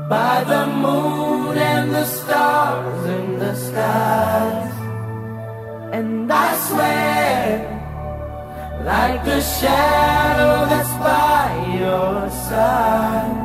by the moon and the stars in the skies. And I swear, like a shadow that's by your side.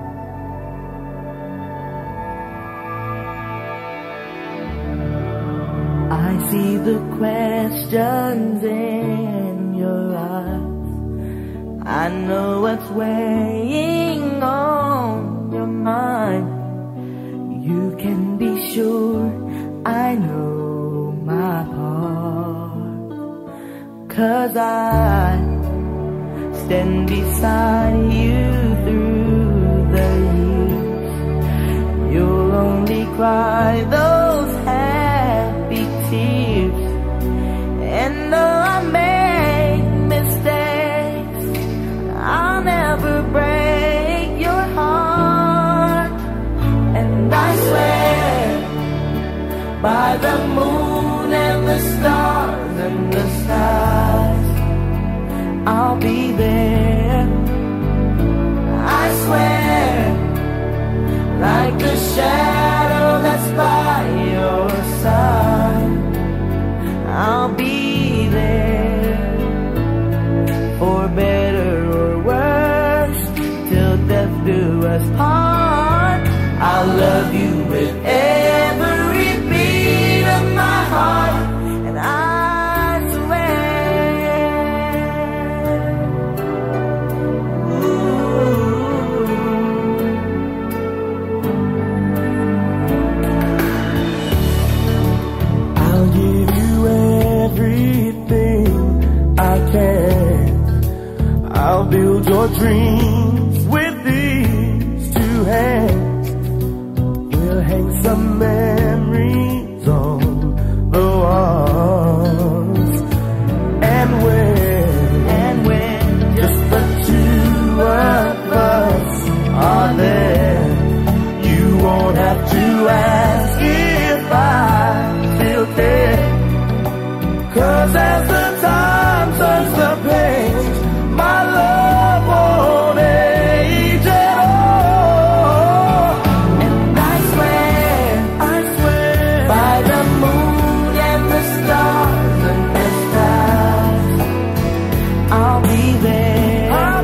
I see the questions in your eyes. I know what's weighing on your mind. You can be sure I know my part, 'cause I stand beside you through the years. You'll only cry those happy tears. And though I make mistakes, I'll never break your heart. And I swear, by the moon and the stars and the stars, I'll be there. I swear, like a shadow that's by your side, I'll be there. For better or worse, till death do us part. I'll love you with every beat of my heart. And I swear, I'll give you everything I can. I'll build your dreams with these two hands. We'll hang some memories on the walls. And when just the two of us are there, you won't have to ask if I still care. 'Cause as the time turns the page, my love won't age at all. And I swear, by the moon and the stars and the stars, I'll be there.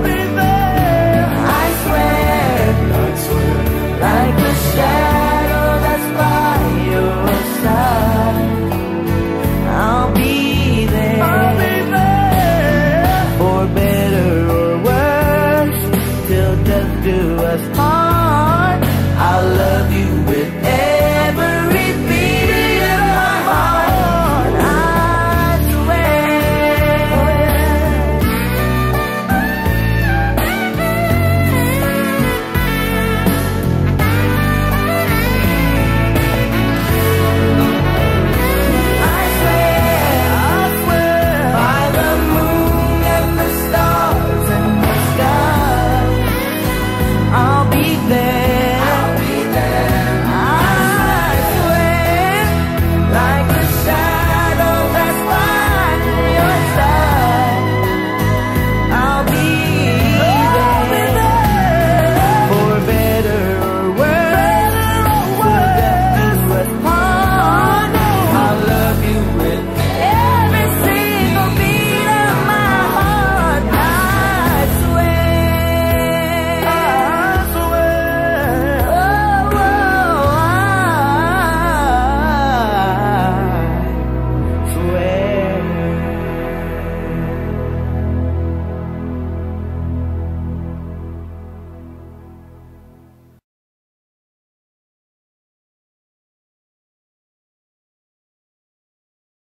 I swear, like a shadow that's by your side, I'll be there. For better or worse, till death do us part.